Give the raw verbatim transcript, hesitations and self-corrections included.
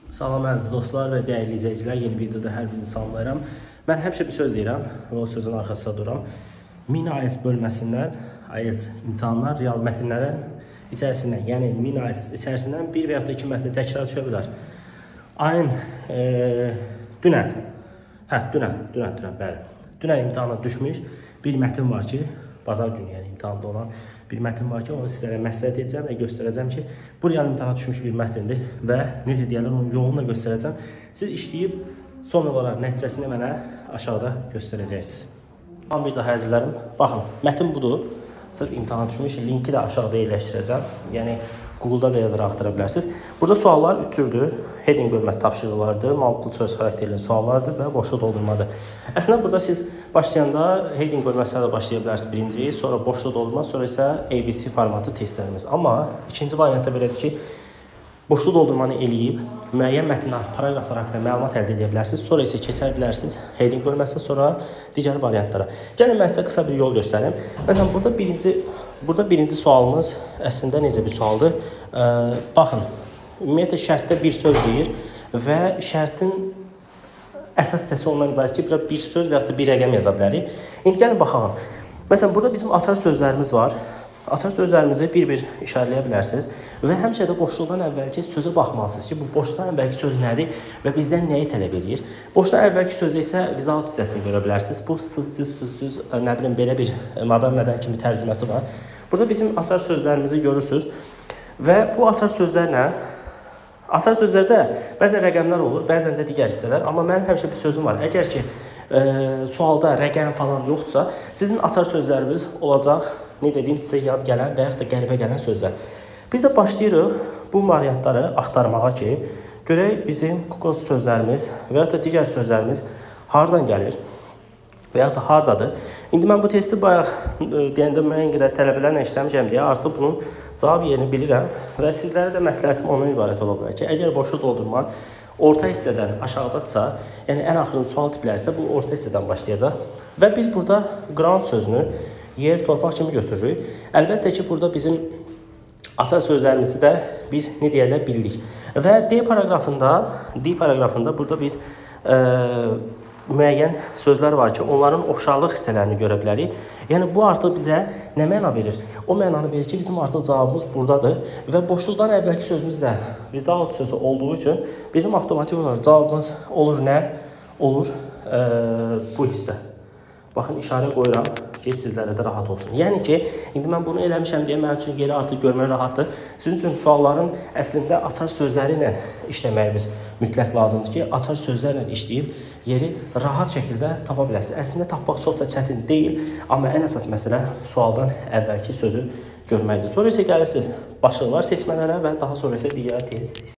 Salam əziz dostlar və dəyərli izləyicilər, yeni videoda hər birinizi salamlayıram. Mən həmişə bir söz deyirəm və o sözün arxasında duram. Mini I E L T S bölməsindən I E L T S imtahanlar real mətnlərin içərisindən, yəni mini I E L T S içərisindən bir və ya da iki mətn təkrar düşə bilər. Ayın e, dünən, hə, dünən, dünən, dünən, bəli. Dünən imtahana düşmüş bir mətn var ki, bazar günü, yəni imtahanda olan bir mətn var ki, onu sizlərə məsləhət edəcəm və göstərəcəm ki, bu real imtahana düşmüş bir mətndir və necə deyərlər, onun yolunu da göstərəcəm. Siz işləyib, son olaraq nəticəsini mənə aşağıda göstərəcəksiniz. Tamam, bir daha əzizlərim, baxın, mətn budur. Sırf imtahana düşmüş, linki də aşağıda yerləşdirəcəm. Yəni, Google-da da yazaraq axtara bilərsiniz. Burada suallar üç cürdür. Heading bölməsi tapşırıqlardır, multiple choice xarakterli suallardır və boşluq doldurmadır. Əslində, burada siz başlayanda heading bölməsinə də başlaya bilərsiniz birinci, sonra boşluq doldurma, sonra isə A B C formatı testlərimiz. Amma ikinci variantda belədir ki, boşluq doldurmanı eləyib, müəyyən mətnə, paragraflar haqqında məlumat əldə edə bilərsiniz, sonra isə keçər bilərsiniz heading bölməsinə, sonra digər variantlara. Gəlin, mən sizə qısa bir yol göstərim. Məsələn, burada birinci, burada birinci sualımız əslində necə bir sualdır? Ə, baxın, ümumiyyətlə şərtdə bir söz deyir və şərtin əsas hissəsi ondan ibarət ki, bir söz və ya da bir rəqəm yaza bilərik. İndi gəlin, baxalım. Məsələn, burada bizim açar sözlərimiz var. Açar sözlərimizi bir-bir işarələyə bilərsiniz və həmişə də boşluqdan əvvəlki sözə baxmalısınız ki, bu boşluqdan əvvəlki söz nədir və bizdən nəyi tələb edir. Boşluqdan əvvəlki sözə isə without hissəsini görə bilərsiniz. Bu sızsız, sözsüz, nə bilim, belə bir madam mədən kimi tərcüməsi var. Burada bizim açar sözlərimizi görürsünüz və bu açar sözlərlə, açar sözlərdə bəzən rəqəmlər olur, bəzən də digər hissələr, amma mənim həmişə bir sözüm var. Əgər ki, e, sualda rəqəm falan yoxdursa, sizin açar sözləriniz olacaq, necə deyim, sizə yad gələn və yaxud da qəribə gələn sözlər. Biz də başlayırıq bu variantları axtarmağa ki, görək bizim Google sözlərimiz və yaxud da digər sözlərimiz hardan gəlir və yaxud da hardadır. İndi mən bu testi bayaq deyəndə müəyyən qədər tələbələrlə işləmişəm deyə artıq bunun cavab yerini bilirəm və sizlərə də məsləhətim ondan ibarət ola bilər ki, əgər boşluq doldurma orta hissədən aşağıdadsa, yəni ən axırıncı sual tipləri isə bu orta hissədən başlayacaq və biz burada ground sözünü yer, torpaq kimi götürürük. Əlbəttə ki, burada bizim açar sözlərimizi də biz nə deyərlər bildik. Və D paraqrafında, D paraqrafında burada biz e, müəyyən sözlər var ki, onların oxşarlıq hissələrini görə bilərik. Yəni, bu artıq bizə nə məna verir? O mənanı verir ki, bizim artıq cavabımız buradadır və boşluqdan əvvəlki sözümüz də without sözü olduğu üçün bizim avtomatik olaraq cavabımız olur nə? Olur e, bu hissə. Baxın, işarə qoyuram ki, sizlərə də rahat olsun. Yəni ki, indi mən bunu eləmişəm deyə mənim üçün yeri artıq görmək rahatdır. Sizin üçün sualların əslində açar sözləri ilə işləməyimiz mütləq lazımdır ki, açar sözlərlə işləyib yeri rahat şəkildə tapa biləsiniz. Əslində, tapmaq çox da çətin deyil, amma ən əsas məsələ sualdan əvvəlki sözü görməkdir. Sonra isə gəlirsiniz başlıqlar seçmələrə və daha sonra isə digər tez